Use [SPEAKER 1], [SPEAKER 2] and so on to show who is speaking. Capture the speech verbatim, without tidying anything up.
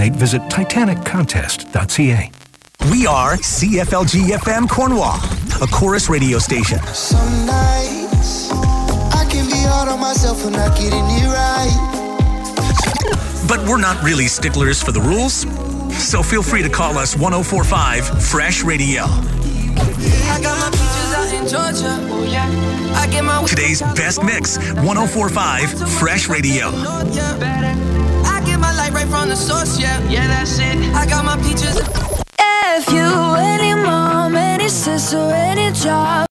[SPEAKER 1] website, visit titanic contest dot c a.
[SPEAKER 2] We are C F L G F M Cornwall, a chorus radio station.
[SPEAKER 3] Some nights I can be hard on myself for not getting it right.
[SPEAKER 2] But we're not really sticklers for the rules, so feel free to call us one oh four point five Fresh Radio.
[SPEAKER 3] I got my peaches out in Georgia. Oh yeah. I get my
[SPEAKER 2] Today's best mix, one oh four point five Fresh Radio.
[SPEAKER 3] I get my light right from the source, yeah. Yeah, that's it. I got my peaches.
[SPEAKER 4] If you, any mom, any sister, any job.